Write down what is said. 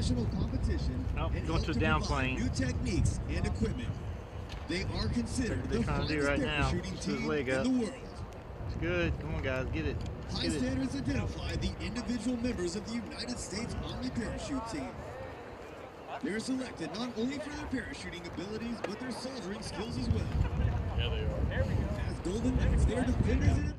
international competition and going to a down plane. New techniques and equipment. They are considered the finest parachuting team in the world. Good. Come on, guys. Get it. High standards identify the individual members of the United States Army parachute team. They're selected not only for their parachuting abilities, but their soldiering skills as well. Yeah, they are. As Golden Knights, they are defenders in